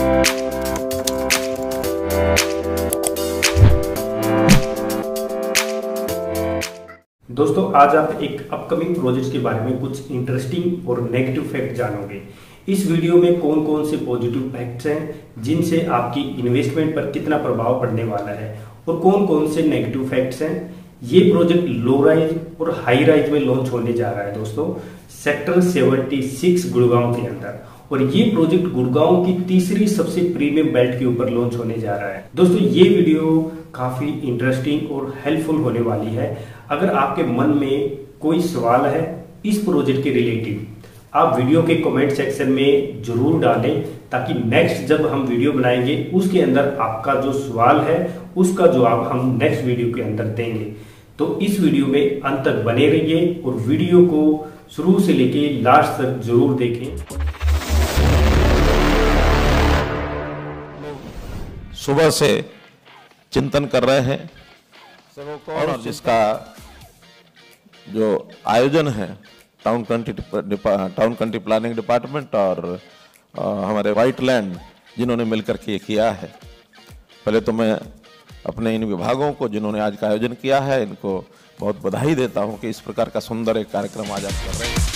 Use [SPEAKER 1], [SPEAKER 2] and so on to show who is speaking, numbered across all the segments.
[SPEAKER 1] दोस्तों आज आप एक अपकमिंग प्रोजेक्ट के बारे में कुछ इंटरेस्टिंग और नेगेटिव फैक्ट जानोगे। इस वीडियो में कौन कौन से पॉजिटिव फैक्ट्स हैं जिनसे आपकी इन्वेस्टमेंट पर कितना प्रभाव पड़ने वाला है और कौन कौन से नेगेटिव फैक्ट्स हैं। ये प्रोजेक्ट लो राइज और हाई राइज में लॉन्च होने जा रहा है दोस्तों, सेक्टर 76 गुड़गांव के अंदर। और ये प्रोजेक्ट गुड़गांव की तीसरी सबसे प्रीमियम बेल्ट के ऊपर लॉन्च होने जा रहा है। दोस्तों ये वीडियो काफी इंटरेस्टिंग और हेल्पफुल होने वाली है। अगर आपके मन में कोई सवाल है इस प्रोजेक्ट के रिलेटेड, आप वीडियो के कमेंट सेक्शन में जरूर डालें, ताकि नेक्स्ट जब हम वीडियो बनाएंगे उसके अंदर आपका जो सवाल है उसका जवाब हम नेक्स्ट वीडियो के अंदर देंगे। तो इस वीडियो में अंत तक बने रहिए और वीडियो को शुरू से लेके लास्ट तक जरूर देखें।
[SPEAKER 2] सुबह से चिंतन कर रहे हैं और जिसका जो आयोजन है टाउन कंट्री प्लानिंग डिपार्टमेंट और हमारे व्हाइट लैंड जिन्होंने मिलकर के किया है। पहले तो मैं अपने इन विभागों को जिन्होंने आज का आयोजन किया है इनको बहुत बधाई देता हूं कि इस प्रकार का सुंदर एक कार्यक्रम आज आप कर रहे हैं।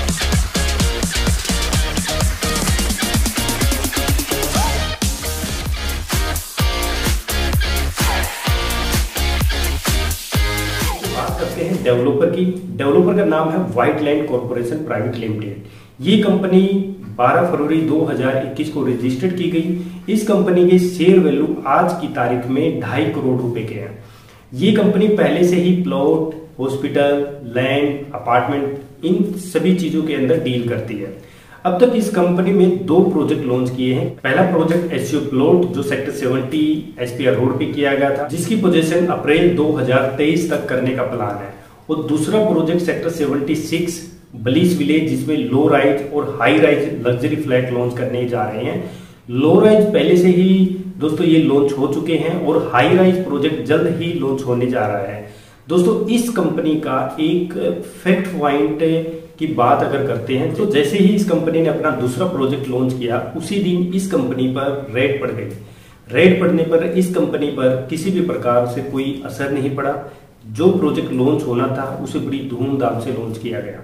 [SPEAKER 1] डेवलपर का नाम है white land corporation private limited. ये कंपनी 12 फरवरी 2021 को रजिस्टर्ड की गई। इस कंपनी के शेयर वैल्यू आज की तारीख में 2.5 करोड़ रुपए के हैं। ये कंपनी पहले से ही प्लॉट, हॉस्पिटल, लैंड, अपार्टमेंट इन सभी चीजों के अंदर डील करती है। अब तक इस कंपनी में 2 प्रोजेक्ट लॉन्च किए हैं। पहला प्रोजेक्ट एससीओ प्लॉट जो सेक्टर 70 एसपीआर रोड पे किया गया था, जिसकी पोजीशन अप्रैल 2023 तक करने का प्लान है। और दूसरा प्रोजेक्ट सेक्टर 76 ब्लिस विलेज, जिसमें लो राइज और high rise luxury flat launch करने जा रहे हैं। लो राइज पहले से ही दोस्तों ये लॉन्च हो चुके हैं और हाई राइज प्रोजेक्ट जल्द ही लॉन्च होने जा रहा है। दोस्तों इस कंपनी का एक फैक्ट पॉइंट की बात अगर करते हैं तो जैसे ही इस कंपनी ने अपना दूसरा प्रोजेक्ट लॉन्च किया उसी दिन इस कंपनी पर रेड पड़ गई। रेड पड़ने पर इस कंपनी पर किसी भी प्रकार से कोई असर नहीं पड़ा। जो प्रोजेक्ट लॉन्च होना था उसे बड़ी धूमधाम से लॉन्च किया गया।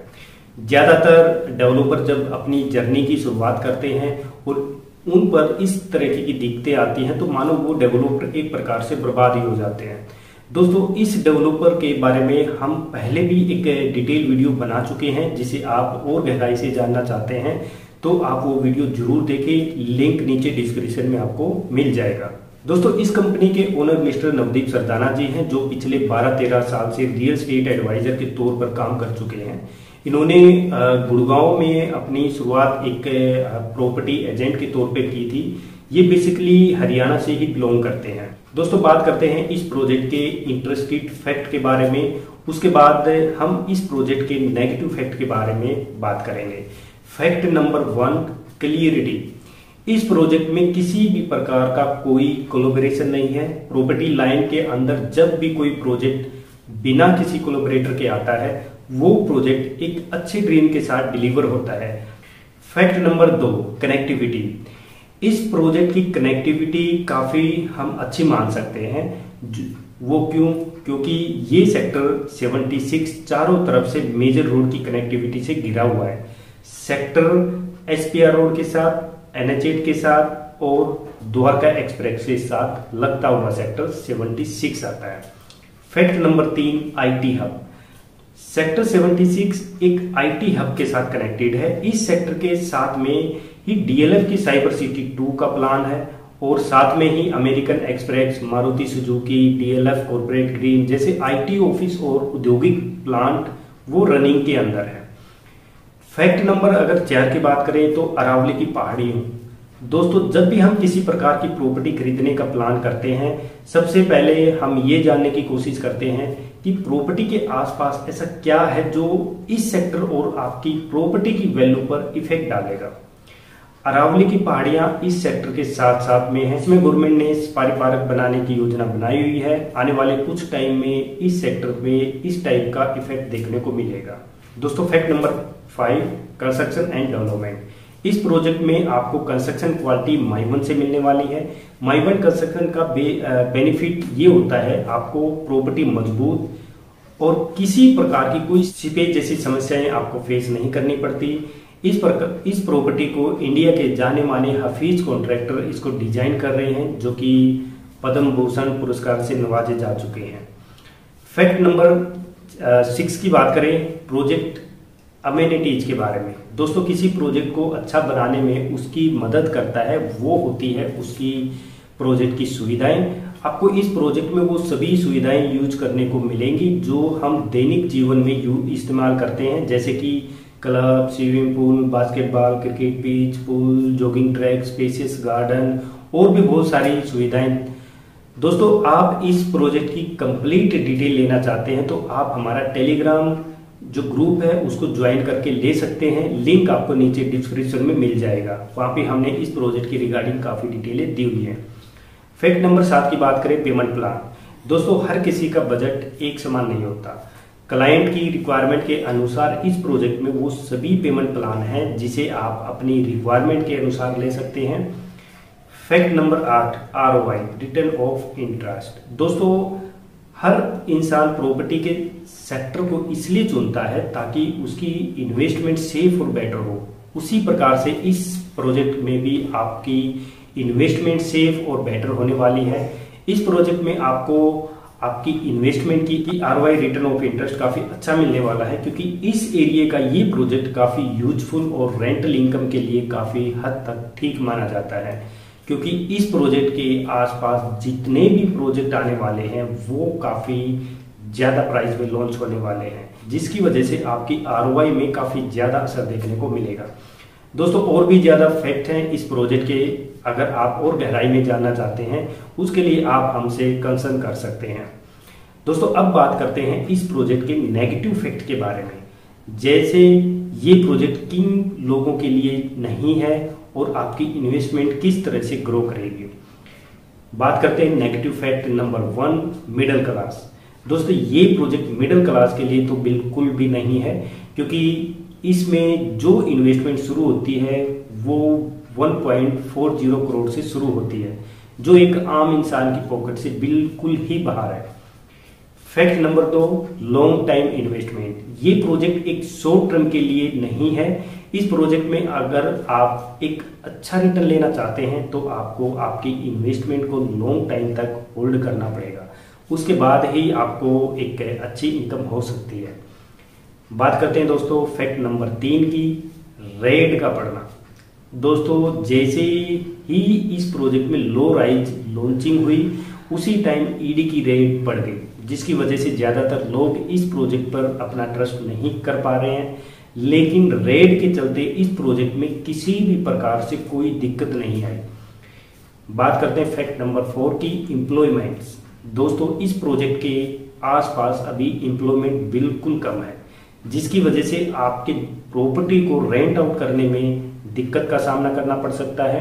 [SPEAKER 1] ज्यादातर डेवलपर जब अपनी जर्नी की शुरुआत करते हैं और उन पर इस तरह की दिक्कतें आती हैं तो मानो वो डेवलपर एक प्रकार से बर्बाद ही हो जाते हैं। दोस्तों इस डेवलपर के बारे में हम पहले भी एक डिटेल वीडियो बना चुके हैं, जिसे आप और गहराई से जानना चाहते हैं तो आप वो वीडियो जरूर देखें। लिंक नीचे डिस्क्रिप्शन में आपको मिल जाएगा। दोस्तों इस कंपनी के ओनर मिस्टर नवदीप सरदाना जी हैं, जो पिछले 12-13 साल से रियल एस्टेट एडवाइजर के तौर पर काम कर चुके हैं। इन्होंने गुड़गांव में अपनी शुरुआत एक प्रॉपर्टी एजेंट के तौर पे की थी। ये बेसिकली हरियाणा से ही बिलोंग करते हैं। दोस्तों बात करते हैं इस प्रोजेक्ट के इंटरेस्टिंग फैक्ट के बारे में, उसके बाद हम इस प्रोजेक्ट के नेगेटिव फैक्ट के बारे में बात करेंगे। Fact number 1, clarity. इस प्रोजेक्ट में किसी भी प्रकार का कोई कोलैबोरेशन नहीं है। प्रॉपर्टी लाइन के अंदर जब भी कोई प्रोजेक्ट बिना किसी कोलैबोरेटर के आता है वो प्रोजेक्ट एक अच्छे ड्रीम के साथ डिलीवर होता है। Fact number 2, connectivity. इस प्रोजेक्ट की कनेक्टिविटी काफी हम अच्छी मान सकते हैं। वो क्यों? क्योंकि ये सेक्टर 76 चारों तरफ से मेजर रोड की कनेक्टिविटी से घिरा हुआ है। सेक्टर एसपीआर रोड के साथ, NH8 के साथ और द्वारका एक्सप्रेस के साथ लगता हुआ सेक्टर 76 आता है। Fact number 3, IT hub. Sector 76 एक आईटी हब के साथ कनेक्टेड है। इस सेक्टर के साथ में ही डीएलएफ की साइबर सिटी 2 का प्लान है और साथ में ही American Express, Maruti Suzuki, DLF corporate green जैसे आईटी ऑफिस और औद्योगिक प्लांट वो रनिंग के अंदर है। फैक्ट नंबर अगर 4 की बात करें तो अरावली की पहाड़ियों। दोस्तों जब भी हम किसी प्रकार की प्रॉपर्टी खरीदने का प्लान करते हैं सबसे पहले हम ये जानने की कोशिश करते हैं कि प्रॉपर्टी के आसपास ऐसा क्या है जो इस सेक्टर और आपकी प्रॉपर्टी की वैल्यू पर इफेक्ट डालेगा। अरावली की पहाड़ियां इस सेक्टर के साथ साथ में है। इसमें गवर्नमेंट ने सफारी पार्क बनाने की योजना बनाई हुई है। आने वाले कुछ टाइम में इस सेक्टर में इस टाइप का इफेक्ट देखने को मिलेगा। दोस्तों fact number 5, construction and development. इस प्रोजेक्ट में आपको कंस्ट्रक्शन क्वालिटी माइवन से मिलने वाली है। माइवन कंस्ट्रक्शन का बेनिफिट ये होता है, आपको प्रॉपर्टी मजबूत और किसी प्रकार की कोई सीपेज जैसी समस्याएं आपको फेस नहीं करनी पड़ती। इस प्रॉपर्टी को इंडिया के जाने माने हफीज कॉन्ट्रैक्टर इसको डिजाइन कर रहे हैं, जो कि पद्म भूषण पुरस्कार से नवाजे जा चुके हैं। फैक्ट नंबर 6 की बात करें, प्रोजेक्ट अमेनिटीज के बारे में। दोस्तों, किसी प्रोजेक्ट को अच्छा बनाने में उसकी मदद करता है वो होती है उसकी प्रोजेक्ट की सुविधाएं। आपको इस प्रोजेक्ट में वो सभी सुविधाएं यूज करने को मिलेंगी जो हम दैनिक जीवन में इस्तेमाल करते हैं, जैसे कि club, swimming pool, basketball, cricket pitch, pool, jogging track, spacious garden और भी बहुत सारी सुविधाएं। दोस्तों, आप इस प्रोजेक्ट की कंप्लीट डिटेल लेना चाहते हैं तो आप हमारा टेलीग्राम जो ग्रुप है उसको ज्वाइन करके ले सकते हैं। लिंक आपको नीचे डिस्क्रिप्शन में मिल जाएगा, वहां पे हमने इस प्रोजेक्ट की रिगार्डिंग काफी डिटेलें दी हुई है। फैक्ट नंबर 7 की बात करें, पेमेंट प्लान। दोस्तों, हर किसी का बजट एक समान नहीं होता। क्लाइंट की रिक्वायरमेंट के अनुसार इस प्रोजेक्ट में वो सभी पेमेंट प्लान हैं जिसे आप अपनी रिक्वायरमेंट के अनुसार ले सकते हैं। Fact number 8, ROI, return of interest. दोस्तों, हर इंसान प्रॉपर्टी के सेक्टर को इसलिए चुनता है ताकि उसकी इन्वेस्टमेंट सेफ और बेटर हो। उसी प्रकार से इस प्रोजेक्ट में भी आपकी इन्वेस्टमेंट सेफ और बेटर होने वाली है। इस प्रोजेक्ट में आपको आपकी इन्वेस्टमेंट की ROI, रिटर्न ऑफ इंटरेस्ट, काफी अच्छा मिलने वाला है, क्योंकि इस एरिया का ये प्रोजेक्ट काफी यूजफुल और रेंटल इनकम के लिए काफी हद तक ठीक माना जाता है, क्योंकि इस प्रोजेक्ट के आसपास जितने भी प्रोजेक्ट आने वाले हैं वो काफी ज्यादा प्राइस में लॉन्च होने वाले हैं, जिसकी वजह से आपकी ROI में काफी ज्यादा असर देखने को मिलेगा। दोस्तों, और भी ज्यादा फैक्ट हैं इस प्रोजेक्ट के, अगर आप और गहराई में जानना चाहते हैं उसके लिए आप हमसे कंसर्न कर सकते हैं। दोस्तों, अब बात करते हैं इस प्रोजेक्ट के नेगेटिव फैक्ट के बारे में, जैसे ये प्रोजेक्ट किन लोगों के लिए नहीं है और आपकी इन्वेस्टमेंट किस तरह से ग्रो करेगी। बात करते हैं negative fact number 1, middle class. दोस्तों, ये प्रोजेक्ट मिडिल क्लास के लिए तो बिल्कुल भी नहीं है, क्योंकि इसमें जो इन्वेस्टमेंट शुरू होती है वो 1.40 करोड़ से शुरू होती है, जो एक आम इंसान की पॉकेट से बिल्कुल ही बाहर है। Fact number 2, long time investment. ये प्रोजेक्ट एक शॉर्ट टर्म के लिए नहीं है। इस प्रोजेक्ट में अगर आप एक अच्छा रिटर्न लेना चाहते हैं तो आपको आपकी इन्वेस्टमेंट को लॉन्ग टाइम तक होल्ड करना पड़ेगा, उसके बाद ही आपको एक अच्छी इनकम हो सकती है। बात करते हैं दोस्तों फैक्ट नंबर 3 की, रेट का बढ़ना। दोस्तों, जैसे ही इस प्रोजेक्ट में लो राइज लॉन्चिंग हुई उसी टाइम ईडी की रेट बढ़ गई, जिसकी वजह से ज्यादातर लोग इस प्रोजेक्ट पर अपना ट्रस्ट नहीं कर पा रहे हैं। लेकिन रेट के चलते इस प्रोजेक्ट में किसी भी प्रकार से कोई दिक्कत नहीं आई। बात करते हैं फैक्ट नंबर 4 की, एम्प्लॉयमेंट्स। दोस्तों, इस प्रोजेक्ट के आसपास अभी एम्प्लॉयमेंट बिल्कुल कम है, जिसकी वजह से आपके प्रॉपर्टी को रेंट आउट करने में दिक्कत का सामना करना पड़ सकता है।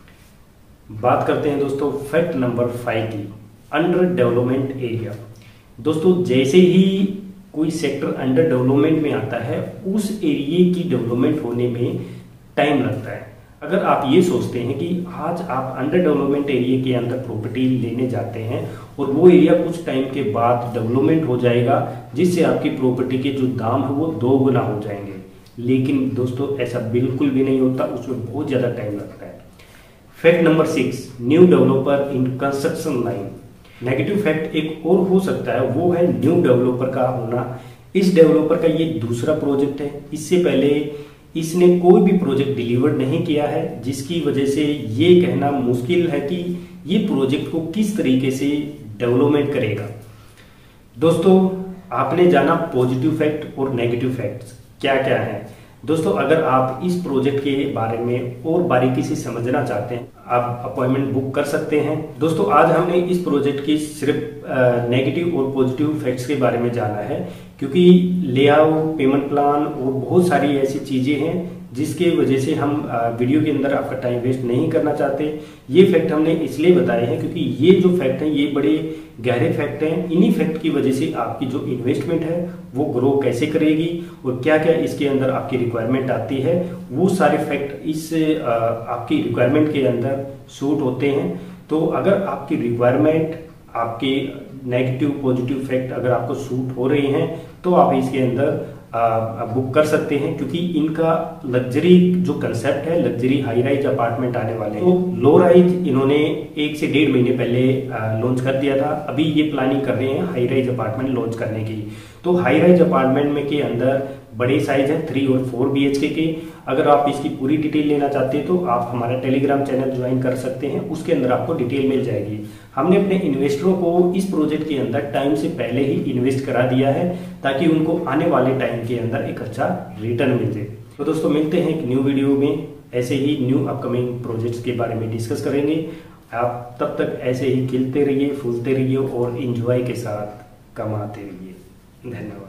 [SPEAKER 1] बात करते हैं दोस्तों फैक्ट नंबर 5 की, अंडर डेवलपमेंट एरिया। दोस्तों, जैसे ही कोई सेक्टर अंडर डेवलपमेंट में आता है उस एरिया की डेवलपमेंट होने में टाइम लगता है। अगर आप ये सोचते हैं कि आज आप अंडर डेवलपमेंट एरिया के अंदर प्रॉपर्टी लेने जाते हैं और वो एरिया कुछ टाइम के बाद डेवलपमेंट हो जाएगा, जिससे आपकी प्रॉपर्टी के जो दाम है वो 2 गुना हो जाएंगे, लेकिन दोस्तों ऐसा बिल्कुल भी नहीं होता, उसमें बहुत ज्यादा टाइम लगता है। Fact number 6, new developer in construction line. Negative fact एक और हो सकता है, वो है न्यू डेवलपर का होना। इस डेवलपर का ये दूसरा प्रोजेक्ट है, इससे पहले इसने कोई भी प्रोजेक्ट डिलीवर नहीं किया है, जिसकी वजह से ये कहना मुश्किल है कि ये प्रोजेक्ट को किस तरीके से डेवलपमेंट करेगा। दोस्तों, आपने जाना पॉजिटिव फैक्ट और नेगेटिव फैक्ट्स क्या क्या है। दोस्तों, अगर आप इस प्रोजेक्ट के बारे में और बारीकी से समझना चाहते हैं, आप अपॉइंटमेंट बुक कर सकते हैं। दोस्तों, आज हमने इस प्रोजेक्ट की सिर्फ नेगेटिव और पॉजिटिव फैक्ट्स के बारे में जाना है, क्योंकि लेआउट, पेमेंट प्लान और बहुत सारी ऐसी चीजें हैं जिसके वजह से हम वीडियो के अंदर आपका टाइम वेस्ट नहीं करना चाहते। ये फैक्ट हमने इसलिए बताए हैं क्योंकि ये जो फैक्ट हैं ये बड़े गहरे फैक्ट हैं। इन्हीं फैक्ट की वजह से आपकी जो इन्वेस्टमेंट है वो ग्रो कैसे करेगी और क्या क्या इसके अंदर आपकी रिक्वायरमेंट आती है, वो सारे फैक्ट इस आपकी रिक्वायरमेंट के अंदर सूट होते हैं। तो अगर आपकी रिक्वायरमेंट, आपके नेगेटिव पॉजिटिव फैक्ट अगर आपको सूट हो रहे हैं तो आप इसके अंदर बुक कर सकते हैं, क्योंकि इनका लग्जरी जो कंसेप्ट है, लग्जरी हाई राइज अपार्टमेंट आने वाले हैं। तो लो राइज इन्होंने 1 से 1.5 महीने पहले लॉन्च कर दिया था। अभी ये प्लानिंग कर रहे हैं हाई राइज अपार्टमेंट लॉन्च करने की। तो हाई राइज अपार्टमेंट में के अंदर बड़े साइज है 3 और 4 BHK के। अगर आप इसकी पूरी डिटेल लेना चाहते हैं तो आप हमारा टेलीग्राम चैनल ज्वाइन कर सकते हैं, उसके अंदर आपको डिटेल मिल जाएगी। हमने अपने इन्वेस्टरों को इस प्रोजेक्ट के अंदर टाइम से पहले ही इन्वेस्ट करा दिया है ताकि उनको आने वाले टाइम के अंदर एक अच्छा रिटर्न मिल जाए। तो दोस्तों मिलते हैं एक न्यू वीडियो में, ऐसे ही न्यू अपकमिंग प्रोजेक्ट्स के बारे में डिस्कस करेंगे। आप तब तक ऐसे ही खिलते रहिए, फूलते रहिए और इंजॉय के साथ कमाते रहिए। धन्यवाद।